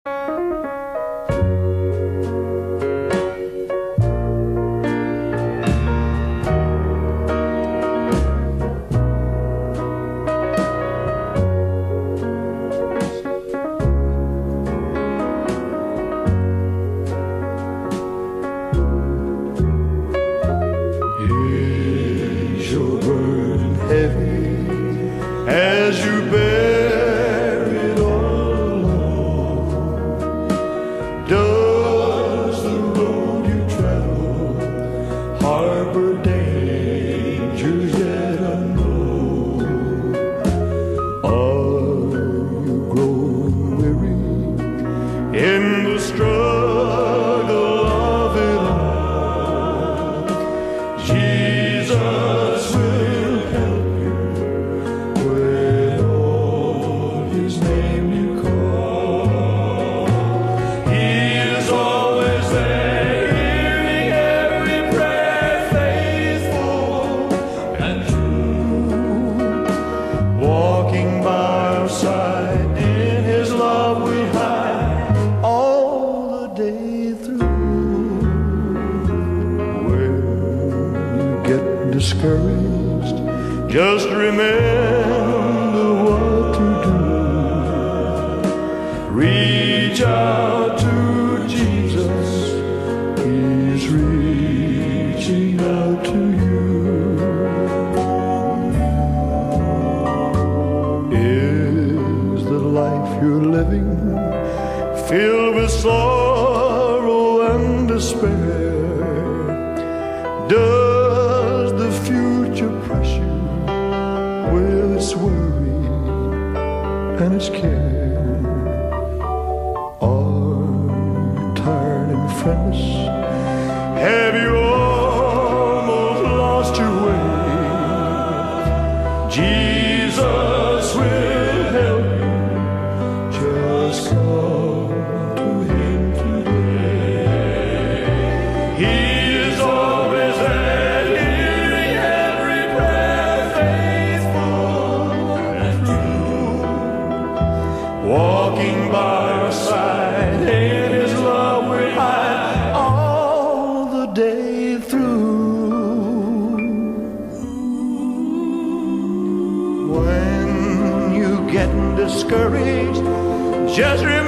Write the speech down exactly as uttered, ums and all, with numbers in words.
As you bear it all alone, does the road you travel harbor danger yet unknown? Are you growing weary in the struggle of it all? Jesus will help you. His name you call. He is always there, hearing every prayer, faithful and true, walking by our side. In His love we hide all the day through. When you get discouraged, just remember what to do. Reach out to Jesus, He's reaching out to you. Is the life you're living filled with sorrow and despair? Does the future press you with its worry and its care? Tired and friendless, have you almost lost your way? Jesus will help you. Just come to Him today. He is always there, hearing every prayer, faithful and true, walking by our side. In His love we hide all the day through. When you get discouraged, just remember